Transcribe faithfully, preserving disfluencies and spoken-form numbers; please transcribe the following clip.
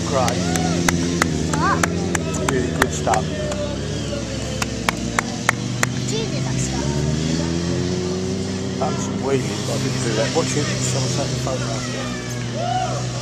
great. What? Really good stuff. Do you do that stuff? Done some wheeling, but I didn't do that. Watch it, someone take a photograph.